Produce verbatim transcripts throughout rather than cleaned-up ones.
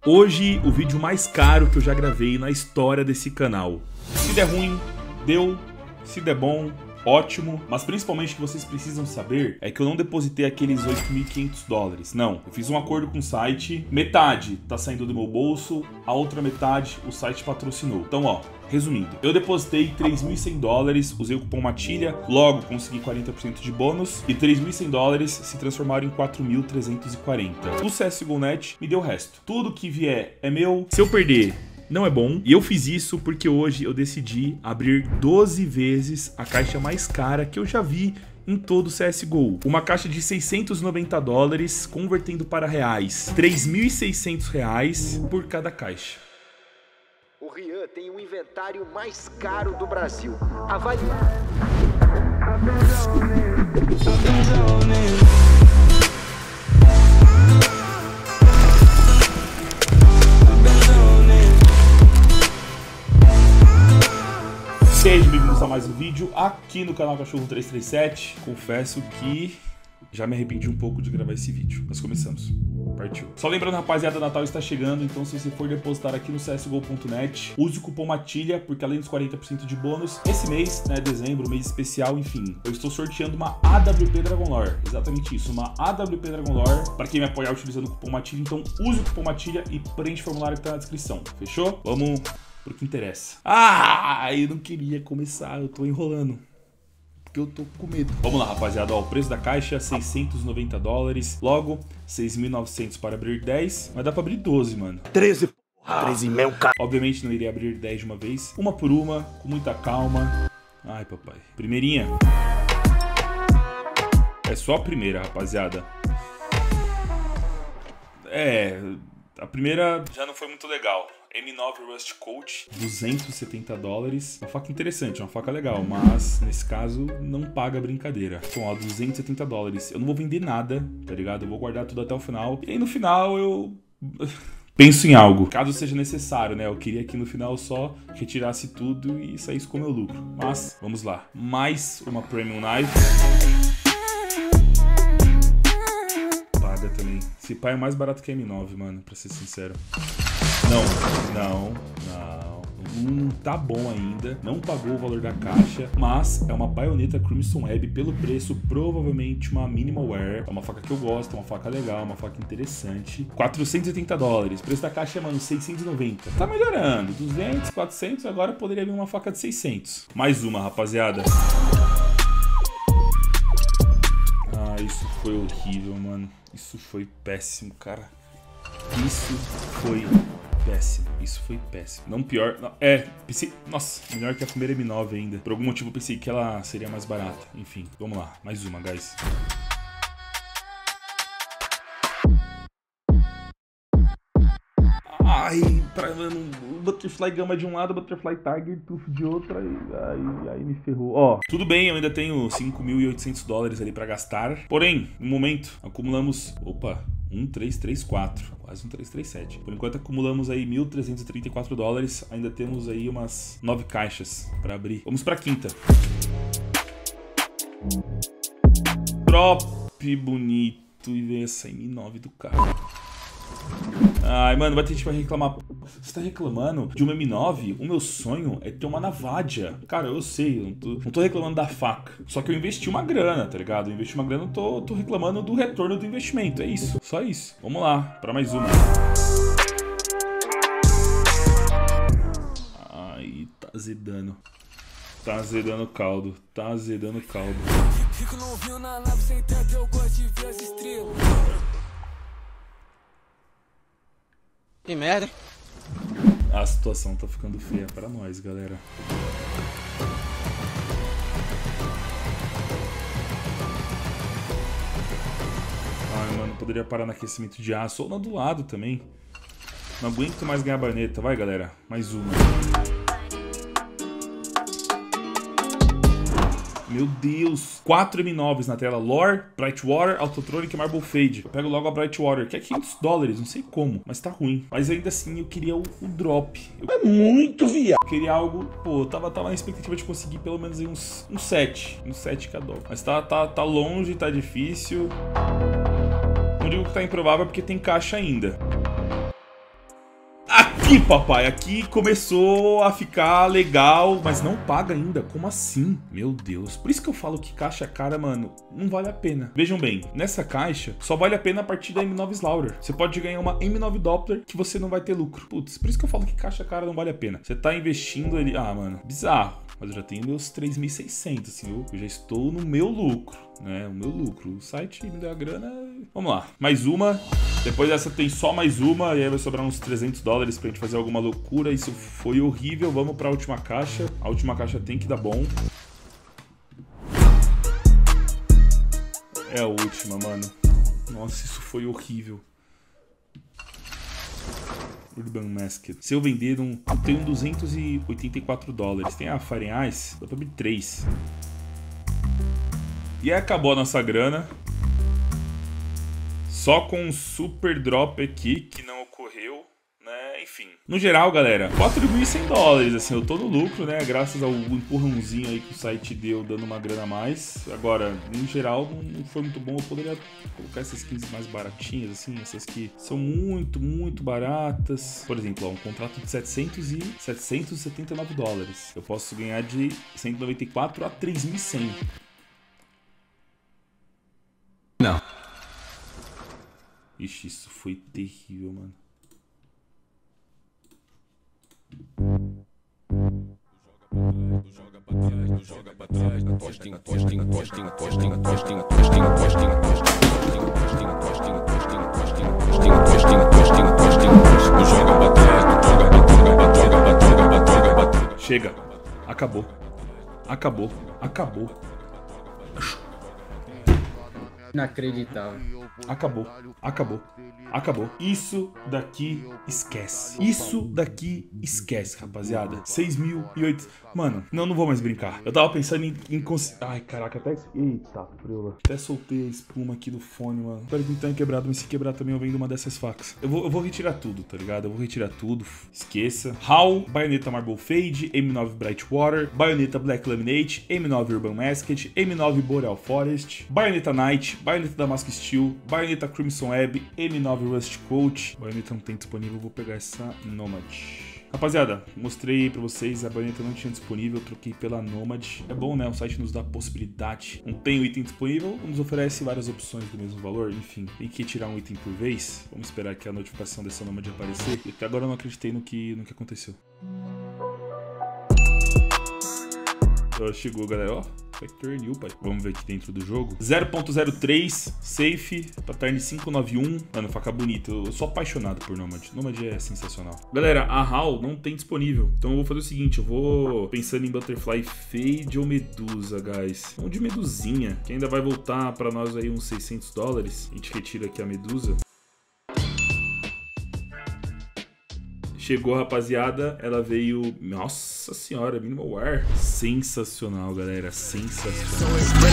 Hoje, o vídeo mais caro que eu já gravei na história desse canal. Se der ruim, deu. Se der bom, ótimo. Mas principalmente o que vocês precisam saber é que eu não depositei aqueles oito mil e quinhentos dólares. Não, eu fiz um acordo com o site. Metade tá saindo do meu bolso, a outra metade o site patrocinou. Então, ó, resumindo, eu depositei três mil e cem dólares, usei o cupom Matilha, logo consegui quarenta por cento de bônus e três mil e cem dólares se transformaram em quatro mil trezentos e quarenta. O C S G O Net me deu o resto. Tudo que vier é meu. Se eu perder, não é bom. E eu fiz isso porque hoje eu decidi abrir doze vezes a caixa mais cara que eu já vi em todo o C S G O. Uma caixa de seiscentos e noventa dólares, convertendo para reais, três mil e seiscentos reais por cada caixa. O Rian tem o inventário mais caro do Brasil. Avalie. Sejam bem-vindos a mais um vídeo aqui no canal Cachorro três três sete. Confesso que já me arrependi um pouco de gravar esse vídeo, mas começamos. Partiu. Só lembrando, rapaziada, Natal está chegando, então se você for depositar aqui no C S G O ponto net, use o cupom Matilha, porque além dos quarenta por cento de bônus, esse mês, né, dezembro, mês especial, enfim, eu estou sorteando uma A W P Dragon Lore. Exatamente isso, uma A W P Dragon Lore, para quem me apoiar utilizando o cupom Matilha. Então use o cupom Matilha e preenche o formulário que tá na descrição. Fechou? Vamos pro que interessa. Ah, eu não queria começar, eu tô enrolando. Porque eu tô com medo. Vamos lá, rapaziada. Ó, o preço da caixa, seiscentos e noventa dólares. Logo, seis mil e novecentos para abrir dez. Mas dá pra abrir doze, mano. treze, porra. treze mil, cara. Obviamente não iria abrir dez de uma vez. Uma por uma, com muita calma. Ai, papai. Primeirinha. É só a primeira, rapaziada. É... A primeira já não foi muito legal. M nove Rust Coat, duzentos e setenta dólares. Uma faca interessante, uma faca legal, mas nesse caso não paga a brincadeira. Então, ó, duzentos e setenta dólares. Eu não vou vender nada, tá ligado? Eu vou guardar tudo até o final. E aí no final eu penso em algo, caso seja necessário, né? Eu queria que no final só retirasse tudo e saísse com o meu lucro. Mas, vamos lá. Mais uma Premium Knife. Paga também. Esse pai é mais barato que a M nove, mano, pra ser sincero. Não, não, não, não tá bom ainda, não pagou o valor da caixa, mas é uma baioneta Crimson Web pelo preço, provavelmente uma minimal wear, é uma faca que eu gosto, é uma faca legal, uma faca interessante, quatrocentos e oitenta dólares, preço da caixa é, mano, seiscentos e noventa, tá melhorando, duzentos, quatrocentos, agora poderia vir uma faca de seiscentos, mais uma, rapaziada. Ah, isso foi horrível, mano, isso foi péssimo, cara, isso foi péssimo, isso foi péssimo. Não pior, não, é, pensei, nossa, melhor que a primeira M nove ainda. Por algum motivo eu pensei que ela seria mais barata. Enfim, vamos lá, mais uma, guys. Ai, pra, mano, Butterfly Gama de um lado, Butterfly Tiger Tooth de outro, aí, aí, aí me ferrou. Ó, tudo bem, eu ainda tenho cinco mil e oitocentos dólares ali pra gastar. Porém, no momento, acumulamos, opa, um três três quatro, quase um três três sete. Por enquanto acumulamos aí mil trezentos e trinta e quatro dólares, ainda temos aí umas nove caixas pra abrir. Vamos pra quinta. Drop bonito e vem essa M nove do cara. Ai, mano, vai ter gente que vai reclamar. Você tá reclamando de uma M nove? O meu sonho é ter uma Navadia. Cara, eu sei, eu não tô, não tô reclamando da faca. Só que eu investi uma grana, tá ligado? Eu investi uma grana, eu tô, tô reclamando do retorno do investimento. É isso, só isso. Vamos lá, pra mais uma. Ai, tá azedando. Tá azedando o caldo, tá azedando o caldo. Fico no rio na nave sem teto, eu gosto de ver as estrelas. Que merda, hein? A situação tá ficando feia pra nós, galera. Ai, mano, poderia parar no aquecimento de aço ou na do lado também. Não aguento mais ganhar baioneta. Vai, galera. Mais uma. Meu Deus, quatro M nove na tela, Lore, Brightwater, Autotronic e Marble Fade. Eu pego logo a Brightwater, que é quinhentos dólares, não sei como, mas tá ruim. Mas ainda assim eu queria o, o drop. Eu, é muito viado. Eu queria algo, pô, eu tava, tava na expectativa de conseguir pelo menos aí uns, uns sete, uns sete cada. Mas tá, tá, tá longe, tá difícil. Não digo que tá improvável porque tem caixa ainda. Aqui, papai, aqui começou a ficar legal, mas não paga ainda. Como assim? Meu Deus. Por isso que eu falo que caixa cara, mano, não vale a pena. Vejam bem, nessa caixa só vale a pena a partir da M nove Slaughter. Você pode ganhar uma M nove Doppler que você não vai ter lucro. Putz, por isso que eu falo que caixa cara não vale a pena. Você tá investindo ali... Ah, mano, bizarro. Mas eu já tenho meus três mil e seiscentos, assim, eu, eu já estou no meu lucro, né? O meu lucro. O site me deu a grana... Vamos lá. Mais uma. Depois dessa tem só mais uma. E aí vai sobrar uns trezentos dólares pra gente fazer alguma loucura. Isso foi horrível. Vamos pra última caixa. A última caixa tem que dar bom. É a última, mano. Nossa, isso foi horrível. Urban Masked. Se eu vender um... Eu tenho duzentos e oitenta e quatro dólares. Tem a Fire Ice. Dá pra abrir três. E aí acabou a nossa grana. Só com um super drop aqui, que não ocorreu, né? Enfim. No geral, galera, quatro mil e cem dólares, assim, eu tô no lucro, né? Graças ao empurrãozinho aí que o site deu, dando uma grana a mais. Agora, no geral, não foi muito bom. Eu poderia colocar essas skins mais baratinhas, assim, essas que são muito, muito baratas. Por exemplo, ó, um contrato de setecentos e setenta e nove dólares. Eu posso ganhar de cento e noventa e quatro a três mil e cem. Não. Ixi, isso foi terrível, mano. Chega. Acabou. Acabou. Acabou. Inacreditável. Acabou, acabou, acabou. Isso daqui esquece. Isso daqui esquece, rapaziada. seis mil e oito... Mano, não, não vou mais brincar. Eu tava pensando em... em cons... Ai, caraca, até... Eita, preula. Até soltei a espuma aqui do fone, mano. Espero que não tenha quebrado, mas se quebrar também eu vendo uma dessas facas. Eu vou, eu vou retirar tudo, tá ligado? Eu vou retirar tudo. Esqueça. H A W, Bayonetta Marble Fade, M nove Brightwater, Bayonetta Black Laminate, M nove Urban Masked, M nove Boreal Forest, Bayonetta Night, Bayonetta Damask Steel, Bayonetta Crimson Web, M nove Rust Coat. Bayonetta não tem disponível, vou pegar essa Nomad. Rapaziada, mostrei pra vocês, a baioneta não tinha disponível, eu troquei pela Nomad. É bom, né? O site nos dá a possibilidade. Não tem o item disponível, nos oferece várias opções do mesmo valor. Enfim, tem que tirar um item por vez. Vamos esperar que a notificação dessa Nomad aparecer. E até agora eu não acreditei no que, no que aconteceu. Ó, chegou, galera, ó. Factor New, pai. Vamos ver aqui dentro do jogo. zero ponto zero três, safe, pattern cinco nove um. Mano, faca bonita. Eu sou apaixonado por Nomad. Nomad é sensacional. Galera, a H A W não tem disponível. Então eu vou fazer o seguinte, eu vou pensando em Butterfly Fade ou Medusa, guys. Vamos de Medusinha, que ainda vai voltar pra nós aí uns seiscentos dólares. A gente retira aqui a Medusa. Chegou, rapaziada, ela veio... Nossa senhora, Minimal Wear. Sensacional, galera, sensacional.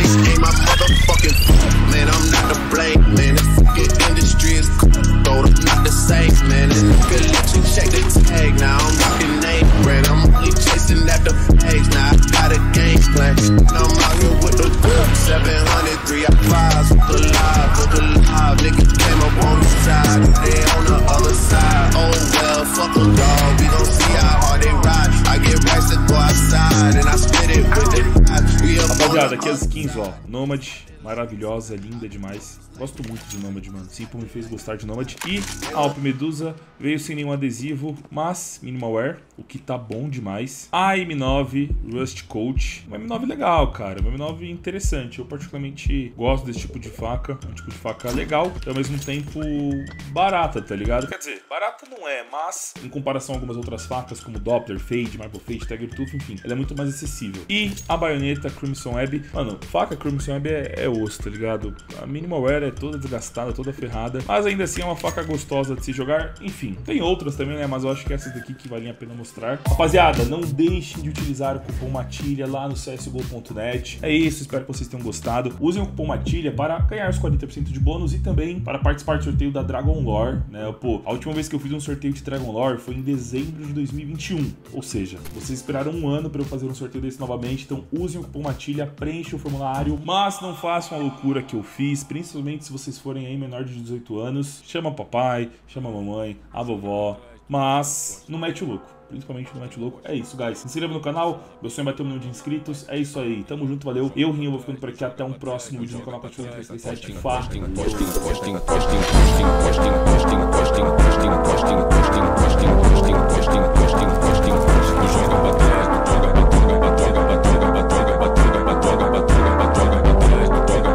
Rapaziada, aqui as skins, ó. Nomad, maravilhosa, linda demais. Gosto muito de Nomad, mano. Simple me fez gostar de Nomad. E a Alp Medusa veio sem nenhum adesivo, mas Minimal Wear, o que tá bom demais. A M nove Rust Coat, uma M nove legal, cara. Uma M nove interessante. Eu particularmente gosto desse tipo de faca. É um tipo de faca legal e ao mesmo tempo barata, tá ligado? Quer dizer, barata não é, mas em comparação a algumas outras facas, como Doppler, Fade, Marble Fade, Tiger Tooth, enfim, ela é muito mais acessível. E a baioneta Crimson Web, mano, faca Crimson Web é, é osso, tá ligado? A Minimal Wear é toda desgastada, toda ferrada, mas ainda assim é uma faca gostosa de se jogar. Enfim, tem outras também, né? Mas eu acho que essas daqui que valem a pena mostrar. Rapaziada, não deixem de utilizar o cupom Matilha lá no C S G O ponto net. É isso, espero que vocês tenham gostado. Usem o cupom Matilha para ganhar os quarenta por cento de bônus e também para participar do sorteio da Dragon Lore, né? Pô, a última vez que eu fiz um sorteio de Dragon Lore foi em dezembro de dois mil e vinte e um. Ou seja, vocês esperaram um ano para eu fazer um sorteio desse novamente. Então usem o cupom Matilha, preenchem o formulário, mas não façam a loucura que eu fiz, principalmente se vocês forem aí menor de dezoito anos. Chama o papai, chama a mamãe, a vovó, mas não mete o louco. Principalmente não mete o louco. É isso, guys. Se inscreva no canal. Meu sonho é bater um milhão de inscritos. É isso aí. Tamo junto, valeu. Eu, Rinho, vou ficando por aqui. Até um próximo vídeo no canal Patrulha três três sete. Fá.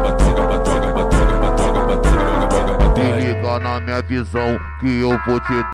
Na minha visão que eu vou te